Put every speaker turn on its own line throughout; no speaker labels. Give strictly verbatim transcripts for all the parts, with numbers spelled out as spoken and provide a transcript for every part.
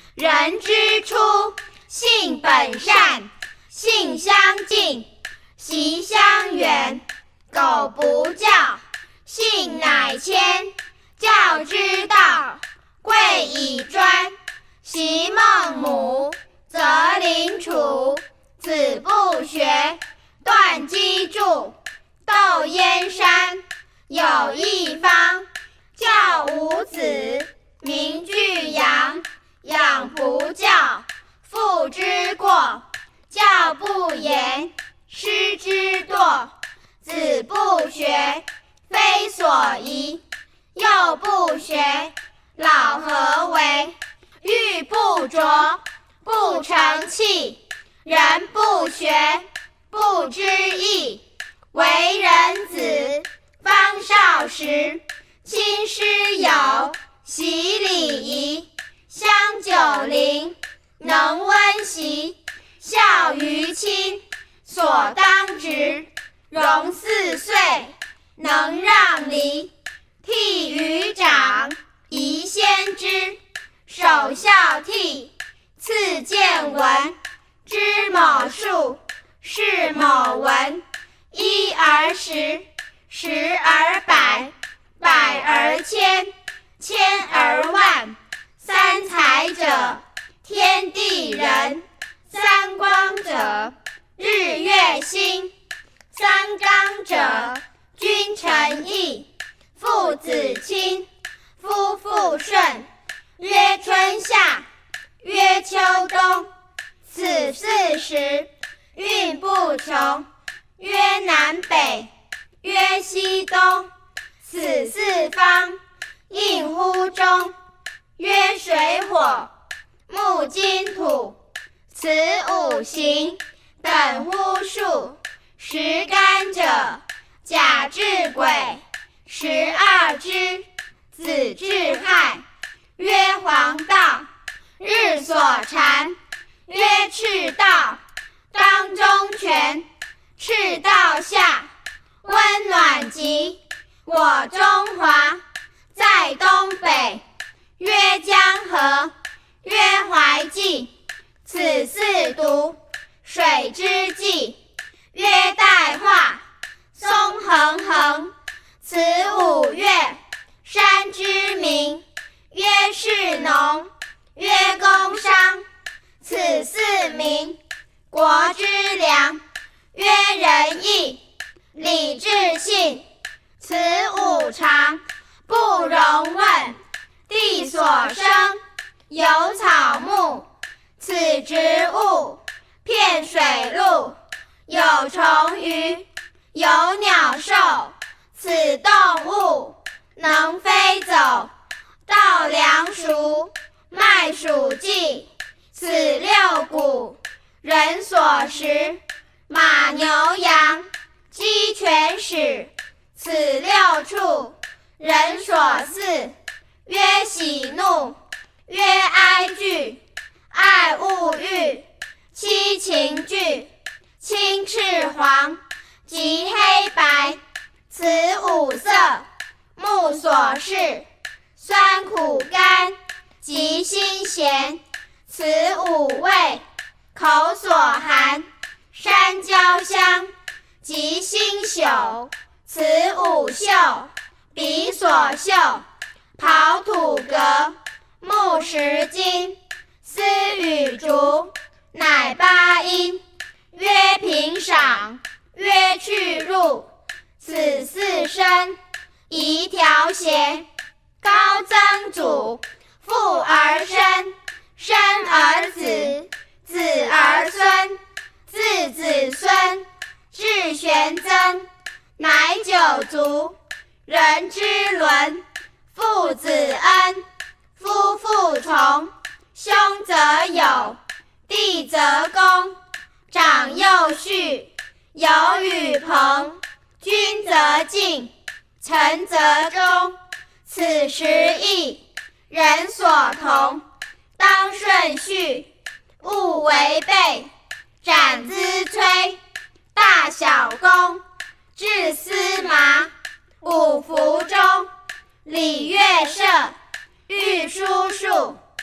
人之初，性本善，性相近，习相远。苟不教，性乃迁。教之道，贵以专。习孟母，择邻处。子不学，断机杼。窦燕山，有一方。教五子，名俱扬。养不教，父之过。教不严，师之惰。子不学，非所宜。幼不学，老何为？玉不琢，不成器。人不学，不知义。为人子，方少时。亲师友，习礼仪。香九龄，能温席。孝于亲，所当执。融四岁，能让梨。悌于长，宜先知。首孝悌，次见闻。知某数，识某文。一而十，十而百，百而千，千而万。三才者，天地人。三光者，日月星。三纲者，君臣义。父子亲，夫妇顺。曰春夏，曰秋冬。此四时，运不穷。曰南北，曰西东。此四方，应乎中。曰水火，木金土。此五行，等乎数。十干者，甲至癸。十二支，子至亥。曰黄道，日所禅。曰赤道，当中权。赤道下，温暖极。我中华，在东北。曰江河，曰淮济。此四渎，水之纪。曰代化，松横横。此五岳，山之名。曰士农，曰工商。此四民，国之良。曰仁义，礼智信。此五常，不容问。地所生，有草木。此植物，遍水陆。有虫鱼，有鸟兽。此动物，能飞走。稻粱菽，麦黍稷。此六谷，人所食。马牛羊，鸡犬豕。此六畜，人所饲。曰喜怒，曰哀惧。爱恶欲，七情具。青赤黄，及黑白。此五色，目所视。酸苦甘，及辛咸。此五味，口所含。山椒香，及辛朽。此五嗅，鼻所嗅。刨土革，木石金。丝与竹，乃八音。曰平赏，曰去入。此四声，一调弦。高曾祖，父而生。生而子，子而孙。自子孙，至玄曾。乃九族，人之伦。父子恩，夫妇从。兄则友，弟则恭。长幼序，友与朋。君则敬，臣则忠。此十义，人所同。当顺序，勿违背。斩资摧，大小功。治司马，五服中。礼乐射，御书数。古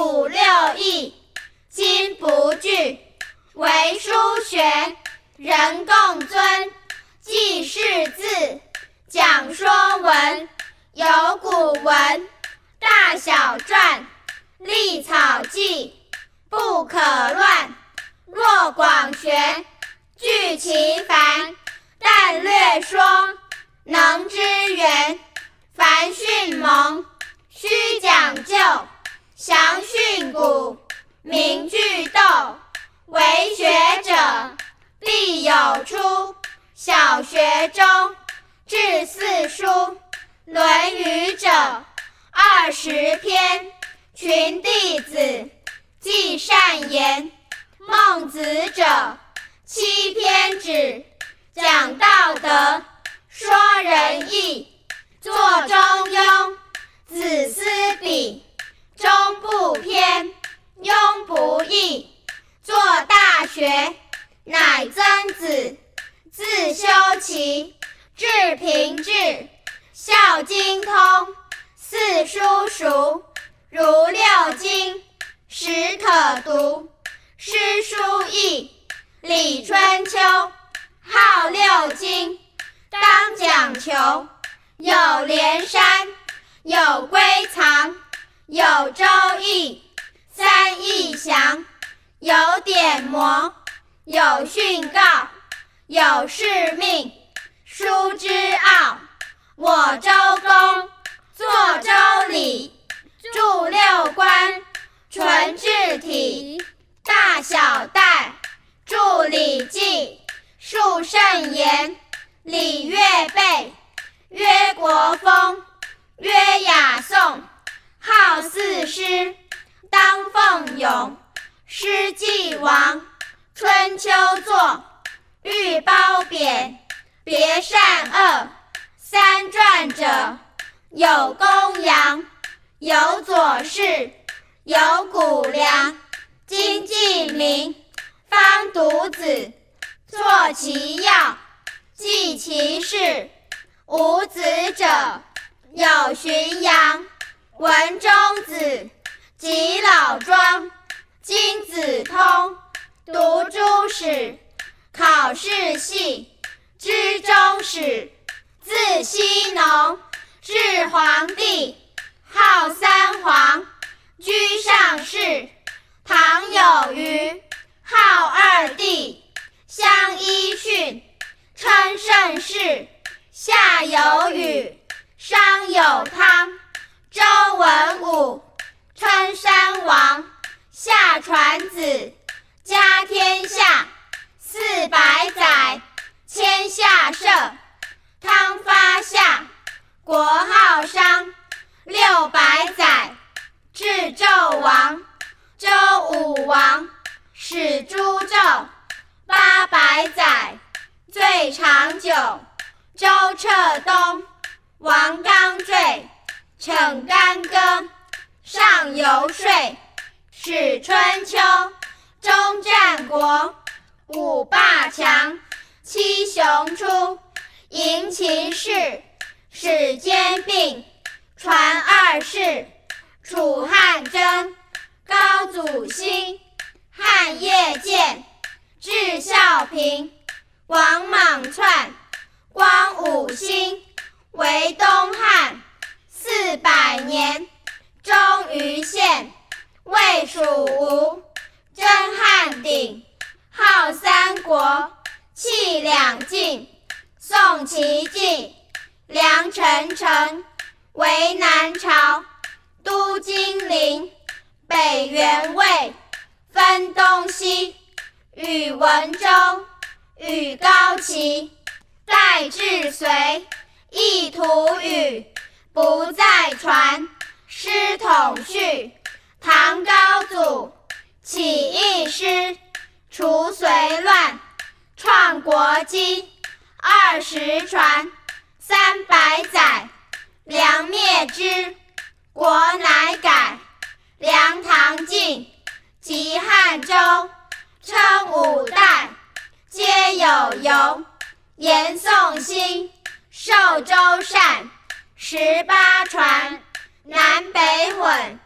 古六艺，今不惧。为书学，人共尊。记事字，讲说文。有古文，大小篆，隶草记，不可乱。若广学，具其繁。但略说，能知源。凡训蒙，须讲究。详训古，明句读。为学者，必有出。小学中，至四书。论语者，二十篇。群弟子，记善言。孟子者，七篇止。讲道德，说仁义。作中庸，子思笔。中不偏，庸不义。作大学，乃曾子。自修齐，至平治。孝经通，四书熟。如六经，始可读。诗书易，礼春秋。号六经，当讲求。有连山，有归藏，有周易，三义详。有典谟，有训告，有誓命。书之奥，我周公。作周礼，著六官。纯治体，大小戴。著礼记，述圣言。礼乐备，曰国风，曰雅颂。号四诗，当奉咏。诗既亡，春秋作。欲褒贬，别善恶。三传者，有公羊，有左氏，有谷梁。今记名，方读子。作其要，记其事。无子者，有荀扬、文中子、及老庄。今子通，读诸史。考试系，知中史。字希农，至皇帝。号三皇，居上士。唐有虞，号二帝。相揖逊，称盛世。夏有禹，商有汤。周文武，称山王。夏传子，家天下。四百载，迁下社。汤发夏，国号商。六百载，至纣王。周武王，始诛纣。八百载，最长久。周彻东，王纲坠。逞干戈，上游说。始春秋，终战国。五霸强，七雄出。迎秦氏，始兼并。传二世，楚汉争。高祖兴，汉业建。至孝平，王莽篡。光武兴，为东汉。四百年，终于县。魏蜀吴，争汉鼎。号三国，弃两晋。宋齐晋，梁陈城。为南朝，都金陵。北元魏，分东西。宇文周，与高齐。代至隋，一图语。不再传，师统序。唐高祖，起义师。除隋乱，创国基。二十传，三百载。梁灭之，国乃改。梁唐晋，及汉周。称五代，皆有由。延宋兴，寿周善。十八传，南北混。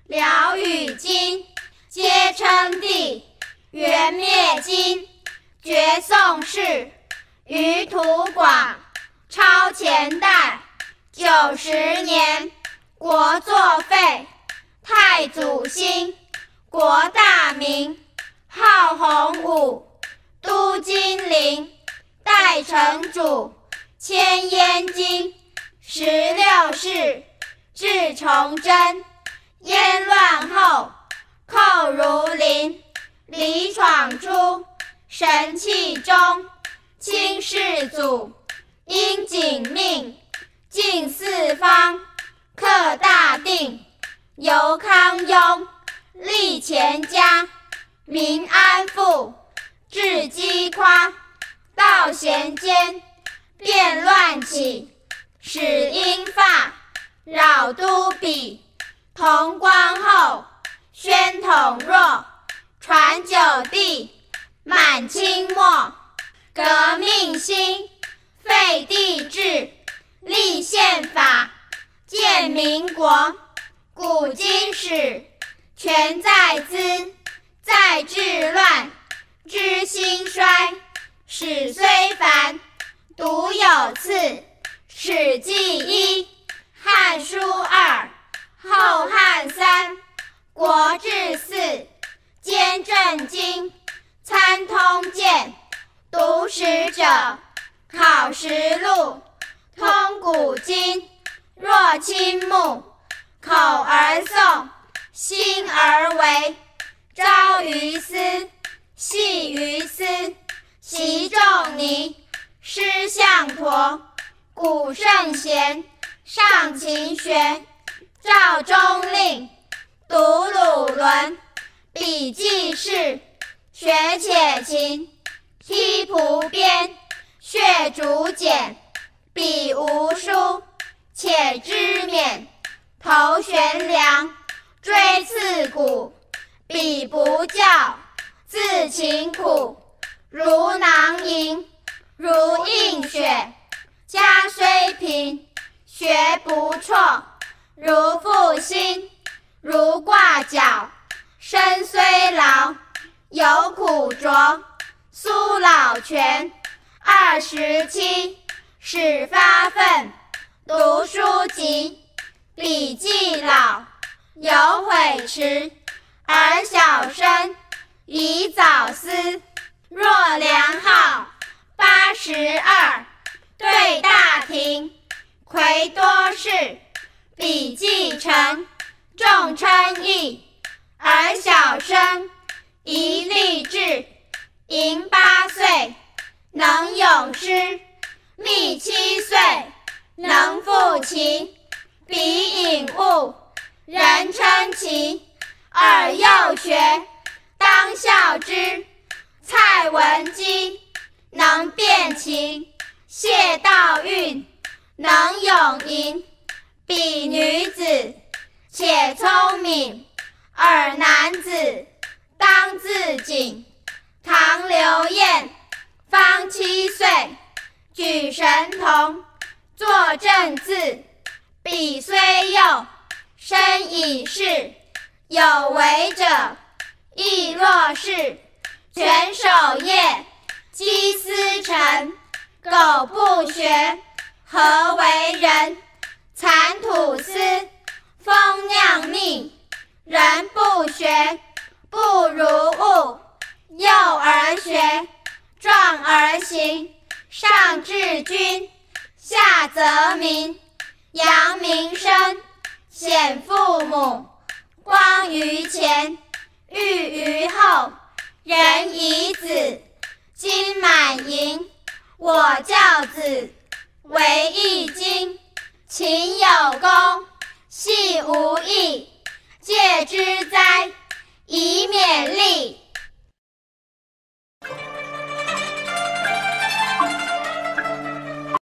辽与金，皆称帝。元灭金，绝宋氏。余土广，超前代。九十年，国作废。太祖兴，国大明。号洪武，都金陵。代城主，迁燕京。十六世，至崇祯。燕乱后，寇如林。李闯出，神器中。清世祖，因景命。晋四方，克大定。由康雍，立乾家。民安富，治饥夸。道咸间，变乱起。使英法，扰都鄙。同光后，宣统弱。传九帝，满清末。革命兴，废帝制。立宪法，建民国。古今史，全在兹。在治乱，知兴衰。史虽繁，独有次。史记一，汉书二，后汉三，国志四。兼正经，参通鉴。读史者，考实录。通古今，若亲目。口而诵，心而为。朝于斯，夕于斯。习仲尼，师向陀。古圣贤，上勤学。赵中令，读鲁伦。笔记事，学且勤。踢蒲鞭，血竹简。笔无书，且知勉。头悬梁，锥刺股。彼不教，自勤苦。如囊萤，如映雪。家虽贫，学不辍。如负薪，如挂角。身虽老，有苦卓。苏老泉，二十七。始发愤，读书籍。笔记老，有悔迟。而小生，宜早思。若良好，八十二。对大廷，魁多士。笔记成，众称义。而小生，宜立志。盈八岁，能咏诗。密七岁，能赋棋。笔引物，人称奇。尔幼学，当效之。蔡文姬，能辨琴。谢道韫，能咏吟。彼女子，且聪明。尔男子，当自警。唐刘晏，方七岁。举神童，作正字。彼虽幼，身已仕。有为者，亦若是。全守业，积思成。苟不学，何为人？蚕吐丝，蜂酿蜜。人不学，不如物。幼而学，壮而行。上治军，下则民。扬名声，显父母。光于前，裕于后。人以子，金满盈。我教子，为易经。勤有功，